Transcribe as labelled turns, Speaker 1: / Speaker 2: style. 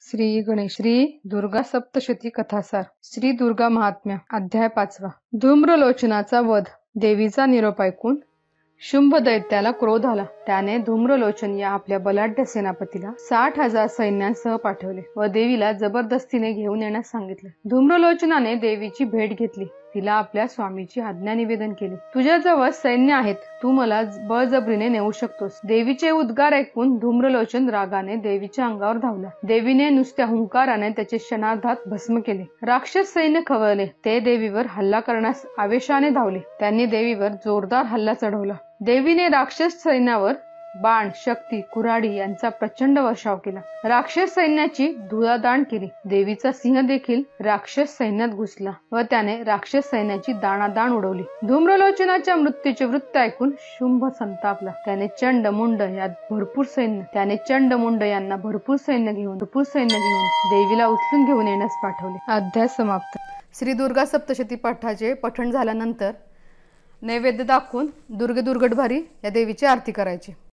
Speaker 1: श्री गणेश श्री दुर्गा सप्तशती कथासार श्री दुर्गा महात्म्य अध्याय 5. धूम्रलोचनाचा वध. देवीचा निरोप ऐकून शुंभ दैत्याला क्रोध आला. त्याने धूम्रलोचन या आपल्या बलाढ्य सेनापतीला 60,000 सैन्यांसह पाठवले व देवीला जबरदस्तीने घेऊन येण्यास सांगितले. धूम्रलोचनाने देवीची भेट घेतली. तिला आपल्या स्वामीची आज्ञा निवेदन केली. तुझ्याजवळ सैन्य आहेत, तू मला बळजबरीने नेऊ शकतोस. देवीचे उद्गार ऐकून धूम्रलोचन रागाने देवीच्या अंगावर धावला. देवीने नुसत्या हुंकाराने त्याचे क्षणार्धात भस्म केले. राक्षस सैन्य खवळले. ते देवीवर हल्ला करण्यास आवेशाने धावले. त्यांनी देवीवर जोरदार हल्ला चढवला. देवीने राक्षस सैन्यावर बाण, शक्ती, कुऱ्हाडी यांचा प्रचंड वर्षाव केला. राक्षस सैन्याची धुळादाण केली. देवीचा सिंह देखील राक्षस सैन्यात घुसला व त्याने राक्षस सैन्याची दाणादाण उडवली. धूम्रलोचनाच्या मृत्यूचे वृत्त ऐकून शुंभ संतापला. त्याने चंड मुंड यांना भरपूर सैन्य घेऊन देवीला उचलून घेऊन येण्यास पाठवले. अध्याय समाप्त. श्री दुर्गा सप्तशती पाठाचे पठण झाल्यानंतर नैवेद्य दाखवून दुर्गेदुर्गटभारी या देवीची आरती करायची.